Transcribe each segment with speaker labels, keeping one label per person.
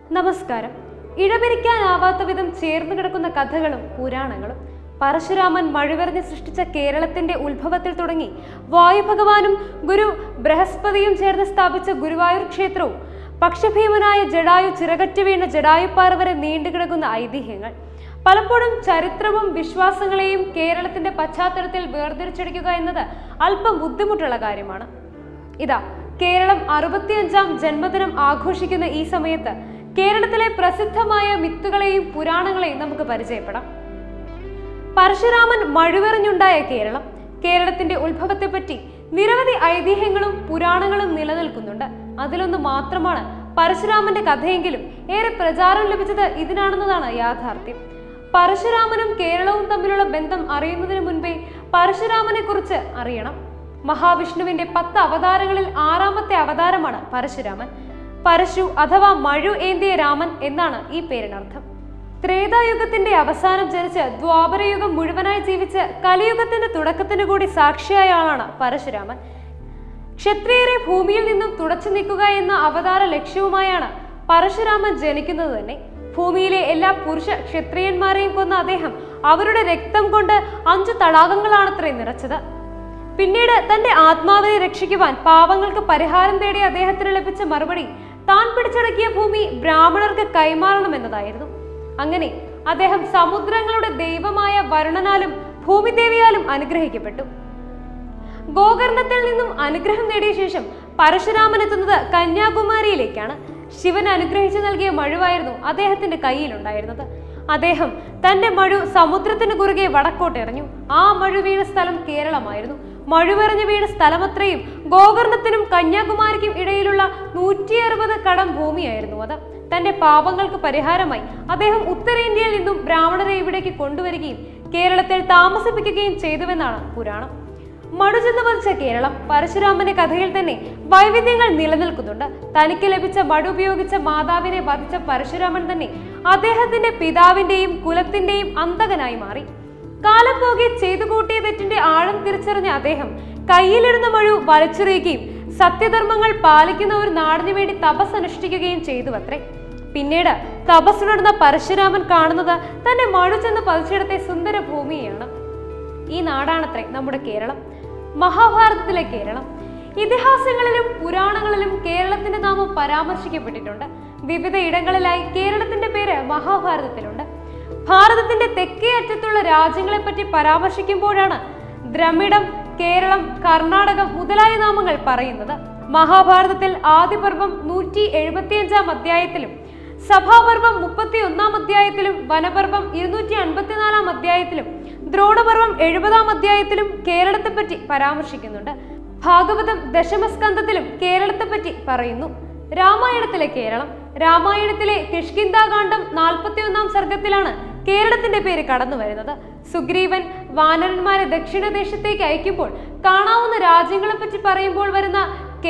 Speaker 1: നമസ്കാരം. ഇടപിരിക്കാനാവാത്ത വിധം ചേർന്ന് കിടക്കുന്ന കഥകളും പുരാണങ്ങളും. പരശുരാമൻ മഴുവെറിഞ്ഞ് സൃഷ്ടിച്ച കേരളത്തിന്റെ ഉത്ഭവത്തിൽ തുടങ്ങി വായുഭഗവാനും ഗുരു ബൃഹസ്പതിയും ചേർന്ന് സ്ഥാപിച്ച ഗുരുവായൂർ ക്ഷേത്രവും പക്ഷഭീമനായ ജടായു ചിറകറ്റ് വീണ ജടായുപ്പാറ വരെ നീണ്ടുകിടക്കുന്ന ഐതിഹ്യങ്ങൾ. പലപ്പോഴും ചരിത്രവും വിശ്വാസങ്ങളെയും കേരളത്തിന്റെ പശ്ചാത്തലത്തിൽ വേർതിരിച്ചെടുക്കുക എന്നത് അല്പം ബുദ്ധിമുട്ടുള്ള കാര്യമാണ്. ഇതാ കേരളം 65ാം ജന്മദിനം ആഘോഷിക്കുന്ന ഈ സമയത്ത് കേരളത്തിലെ പ്രസിദ്ധമായ മിത്തുകളെയും പുരാണങ്ങളെയും നമുക്ക് പരിചയപ്പെടാം. പരശുരാമൻ മഴുവെറിഞ്ഞുണ്ടായ കേരളം. കേരളത്തിന്റെ ഉത്ഭവത്തെപ്പറ്റി നിരവധി ഐതിഹ്യങ്ങളും പുരാണങ്ങളും നിലനിൽക്കുന്നുണ്ട്. അതിലൊന്ന് മാത്രമാണ് പരശുരാമന്റെ കഥയെങ്കിലും ഏറെ പ്രചാരം ലഭിച്ചത് ഇതിനാണെന്നതാണ് യാഥാർത്ഥ്യം. പരശുരാമനും കേരളവും തമ്മിലുള്ള ബന്ധം അറിയുന്നതിന് മുൻപേ പരശുരാമനെ കുറിച്ച് അറിയണം. മഹാവിഷ്ണുവിന്റെ 10 അവതാരങ്ങളിൽ 6ാമത്തെ അവതാരമാണ് പരശുരാമൻ. പരശു അഥവാ മഴു ഏന്തിയ രാമൻ എന്നാണ് ഈ പേരിനർത്ഥം. ത്രേതായുഗത്തിന്റെ അവസാനം ജനിച്ച് ദ്വാപരയുഗം മുഴുവനായി ജീവിച്ച് കലിയുഗത്തിന്റെ തുടക്കത്തിന് കൂടി സാക്ഷിയായ ആളാണ് പരശുരാമൻ. ക്ഷത്രിയരെ ഭൂമിയിൽ നിന്നും തുടച്ചു നീക്കുക എന്ന അവതാര ലക്ഷ്യവുമായാണ് പരശുരാമൻ ജനിക്കുന്നത് തന്നെ. ഭൂമിയിലെ എല്ലാ പുരുഷ ക്ഷത്രിയന്മാരെയും കൊന്ന അദ്ദേഹം അവരുടെ രക്തം കൊണ്ട് 5 തടാകങ്ങളാണത്രേ നിറച്ചത്. പിന്നീട് തന്റെ ആത്മാവിനെ രക്ഷിക്കുവാൻ പാവങ്ങൾക്ക് പരിഹാരം തേടിയ അദ്ദേഹത്തിന് ലഭിച്ച മറുപടി താൻ പിടിച്ചടക്കിയ ഭൂമി ബ്രാഹ്മണർക്ക് കൈമാറണമെന്നതായിരുന്നു. അങ്ങനെ അദ്ദേഹം സമുദ്രങ്ങളുടെ ദൈവമായ വരുണനാലും ഭൂമിദേവിയാലും അനുഗ്രഹിക്കപ്പെട്ടു. ഗോകർണത്തിൽ നിന്നും അനുഗ്രഹം നേടിയ ശേഷം പരശുരാമൻ എത്തുന്നത് കന്യാകുമാരിയിലേക്കാണ്. ശിവൻ അനുഗ്രഹിച്ചു നൽകിയ മഴുവായിരുന്നു അദ്ദേഹത്തിന്റെ കയ്യിലുണ്ടായിരുന്നത്. അദ്ദേഹം തന്റെ മഴു സമുദ്രത്തിന് കുറുകെ വടക്കോട്ടെറിഞ്ഞു. ആ മഴു വീണ സ്ഥലം കേരളമായിരുന്നു. മഴുവെറിഞ്ഞു വീണ സ്ഥലമത്രയും ഗോകർണത്തിനും കന്യാകുമാരിക്കും ഇടയിലുള്ള 160 കടം ഭൂമിയായിരുന്നു അത്. തന്റെ പാപങ്ങൾക്ക് പരിഹാരമായി അദ്ദേഹം ഉത്തരേന്ത്യയിൽ നിന്നും ബ്രാഹ്മണരെ ഇവിടേക്ക് കൊണ്ടുവരികയും കേരളത്തിൽ താമസിപ്പിക്കുകയും ചെയ്തുവെന്നാണ് പുരാണം. മടുചെന്ന് വധിച്ച കേരളം. പരശുരാമന്റെ കഥയിൽ തന്നെ വൈവിധ്യങ്ങൾ നിലനിൽക്കുന്നുണ്ട്. തനിക്ക് ലഭിച്ച മടു ഉപയോഗിച്ച മാതാവിനെ വധിച്ച പരശുരാമൻ തന്നെ അദ്ദേഹത്തിന്റെ പിതാവിന്റെയും കുലത്തിന്റെയും അന്തകനായി മാറി. കാലം പോകെ ചെയ്തു കൂട്ടിയ തെറ്റിന്റെ ആഴം തിരിച്ചറിഞ്ഞ അദ്ദേഹം കയ്യിലിരുന്ന മഴു വലിച്ചെറിയുകയും സത്യധർമ്മങ്ങൾ പാലിക്കുന്ന ഒരു നാടിനു വേണ്ടി തപസ് അനുഷ്ഠിക്കുകയും ചെയ്തുവത്രേ. പിന്നീട് തപസ് തുടർന്ന പരശുരാമൻ കാണുന്നത് തന്നെ മഴു ചെന്ന് പതിച്ചിടത്തെ സുന്ദര ഭൂമിയെയാണ്. ഈ നാടാണത്രേ നമ്മുടെ കേരളം, മഹാഭാരതത്തിലെ കേരളം. ഇതിഹാസങ്ങളിലും പുരാണങ്ങളിലും കേരളത്തിന്റെ നാമം പരാമർശിക്കപ്പെട്ടിട്ടുണ്ട്. വിവിധ ഇടങ്ങളിലായി കേരളത്തിന്റെ പേര് മഹാഭാരതത്തിലുണ്ട്. ഭാരതത്തിന്റെ തെക്കേ അറ്റത്തുള്ള രാജ്യങ്ങളെപ്പറ്റി പരാമർശിക്കുമ്പോഴാണ് ദ്രമിഡം, കേരളം, കർണാടകം മുതലായ നാമങ്ങൾ പറയുന്നത്. മഹാഭാരതത്തിൽ ആദിപർവം 175ാം അധ്യായത്തിലും സഭാപർവം 31ാം അധ്യായത്തിലും വനപർവം 254ാം അധ്യായത്തിലും ദ്രോണപർവം 70ാം അധ്യായത്തിലും കേരളത്തെപ്പറ്റി പരാമർശിക്കുന്നുണ്ട്. ഭാഗവതം ദശമസ്കന്ധത്തിലും കേരളത്തെപ്പറ്റി പറയുന്നു. രാമായണത്തിലെ കേരളം. രാമായണത്തിലെ കിഷ്കിന്ധാകാന്ഡം 41ാം സർഗത്തിലാണ് കേരളത്തിന്റെ പേര് കടന്നു വരുന്നത്. സുഗ്രീവൻ വാനരന്മാരെ ദക്ഷിണദേശത്തേക്ക് അയക്കുമ്പോൾ കാണാവുന്ന രാജ്യങ്ങളെ പറ്റി പറയുമ്പോൾ വരുന്ന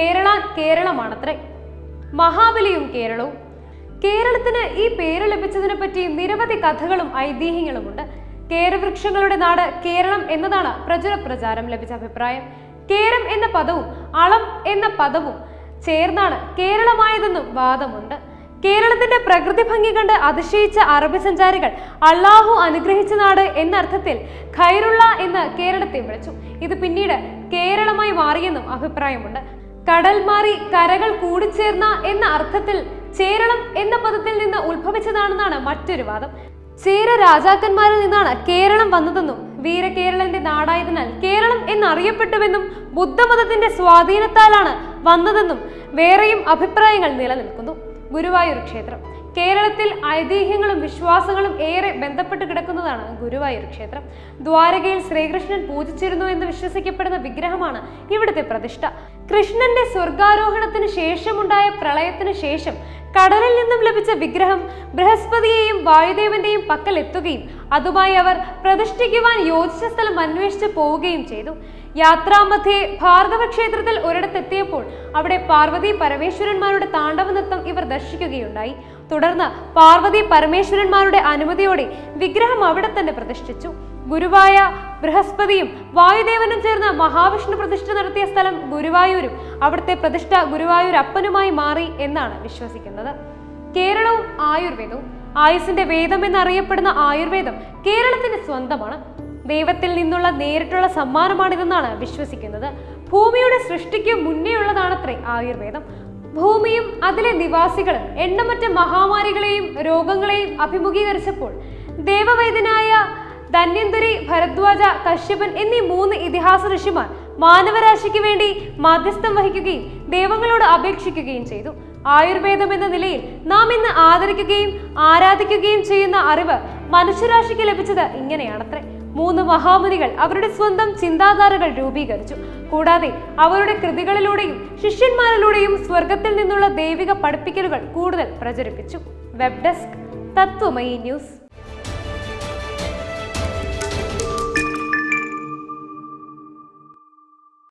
Speaker 1: കേരളമാണത്രേ. മഹാബലിയും കേരളവും. കേരളത്തിന് ഈ പേര് ലഭിച്ചതിനെ പറ്റി നിരവധി കഥകളും ഐതിഹ്യങ്ങളുമുണ്ട്. കേരവൃക്ഷങ്ങളുടെ നാട് കേരളം എന്നതാണ് പ്രചാരം ലഭിച്ച അഭിപ്രായം. കേരം എന്ന പദവും അളം എന്ന പദവും ചേർന്നാണ് കേരളമായതെന്നും വാദമുണ്ട്. കേരളത്തിന്റെ പ്രകൃതി ഭംഗി കണ്ട് അതിശയിച്ച അറബി സഞ്ചാരികൾ അള്ളാഹു അനുഗ്രഹിച്ച നാട് എന്ന അർത്ഥത്തിൽ ഖൈറുള്ള എന്ന് കേരളത്തെ വിളിച്ചു. ഇത് പിന്നീട് കേരളമായി മാറിയെന്നും അഭിപ്രായമുണ്ട്. കടൽ മാറി കരകൾ കൂടിച്ചേർന്ന എന്ന അർത്ഥത്തിൽ ചേരളം എന്ന പദത്തിൽ നിന്ന് ഉത്ഭവിച്ചതാണെന്നാണ് മറ്റൊരു വാദം. ചേര രാജാക്കന്മാരിൽ നിന്നാണ് കേരളം വന്നതെന്നും വീരകേരളന്റെ നാടായതിനാൽ കേരളം എന്നറിയപ്പെട്ടുവെന്നും ബുദ്ധമതത്തിന്റെ സ്വാധീനത്താലാണ് വന്നതെന്നും വേറെയും അഭിപ്രായങ്ങൾ നിലനിൽക്കുന്നു. ഗുരുവായൂർ ക്ഷേത്രം. കേരളത്തിൽ ഐതിഹ്യങ്ങളും വിശ്വാസങ്ങളും ഏറെ ബന്ധപ്പെട്ട് കിടക്കുന്നതാണ് ഗുരുവായൂർ ക്ഷേത്രം. ദ്വാരകയിൽ ശ്രീകൃഷ്ണൻ പൂജിച്ചിരുന്നു എന്ന് വിശ്വസിക്കപ്പെടുന്ന വിഗ്രഹമാണ് ഇവിടുത്തെ പ്രതിഷ്ഠ. കൃഷ്ണന്റെ സ്വർഗാരോഹണത്തിന് ശേഷമുണ്ടായ പ്രളയത്തിന് ശേഷം കടലിൽ നിന്നും ലഭിച്ച വിഗ്രഹം ബൃഹസ്പതിയെയും വായുദേവന്റെയും പക്കൽ എത്തുകയും അതുമായി അവർ പ്രതിഷ്ഠിക്കുവാൻ യോജിച്ച സ്ഥലം അന്വേഷിച്ച് പോവുകയും ചെയ്തു. യാത്രാമധ്യേ ഭാർഗവ ക്ഷേത്രത്തിൽ ഒരിടത്തെത്തിയപ്പോൾ അവിടെ പാർവതി പരമേശ്വരന്മാരുടെ താണ്ഡവ നൃത്തം ഇവർ ദർശിക്കുകയുണ്ടായി. തുടർന്ന് പാർവതി പരമേശ്വരന്മാരുടെ അനുമതിയോടെ വിഗ്രഹം അവിടെ തന്നെ പ്രതിഷ്ഠിച്ചു. ഗുരുവായ ബൃഹസ്പതിയും വായുദേവനും ചേർന്ന് മഹാവിഷ്ണു പ്രതിഷ്ഠ നടത്തിയ സ്ഥലം ഗുരുവായൂരും അവിടുത്തെ പ്രതിഷ്ഠ ഗുരുവായൂരപ്പനുമായി മാറി എന്നാണ് വിശ്വസിക്കുന്നത്. കേരളവും ആയുർവേദവും. ആയുസിന്റെ വേദം എന്നറിയപ്പെടുന്ന ആയുർവേദം കേരളത്തിന് സ്വന്തമാണ്. ദൈവത്തിൽ നിന്നുള്ള നേരിട്ടുള്ള സമ്മാനമാണിതെന്നാണ് വിശ്വസിക്കുന്നത്. ഭൂമിയുടെ സൃഷ്ടിക്ക് മുന്നേയുള്ളതാണത്രേ ആയുർവേദം. ഭൂമിയും അതിലെ നിവാസികളും എണ്ണമറ്റ മഹാമാരികളെയും രോഗങ്ങളെയും അഭിമുഖീകരിച്ചപ്പോൾ ദേവവൈദ്യനായ ധന്വന്തരി, ഭരദ്വാജ, കശ്യപൻ എന്നീ 3 ഇതിഹാസ ഋഷിമാർ മാനവരാശിക്ക് വേണ്ടി മാധ്യസ്ഥം വഹിക്കുകയും ദൈവങ്ങളോട് അപേക്ഷിക്കുകയും ചെയ്തു. ആയുർവേദം എന്ന നിലയിൽ നാം ഇന്ന് ആദരിക്കുകയും ആരാധിക്കുകയും ചെയ്യുന്ന അറിവ് മനുഷ്യരാശിക്ക് ലഭിച്ചത് ഇങ്ങനെയാണത്രേ. 3 മഹാമുനികൾ അവരുടെ സ്വന്തം ചിന്താധാരകൾ രൂപീകരിച്ചു. കൂടാതെ അവരുടെ കൃതികളിലൂടെയും ശിഷ്യന്മാരിലൂടെയും സ്വർഗത്തിൽ നിന്നുള്ള ദൈവിക പഠിപ്പിക്കലുകൾ കൂടുതൽ പ്രചരിപ്പിച്ചു. Web desk, Tatwamayi news.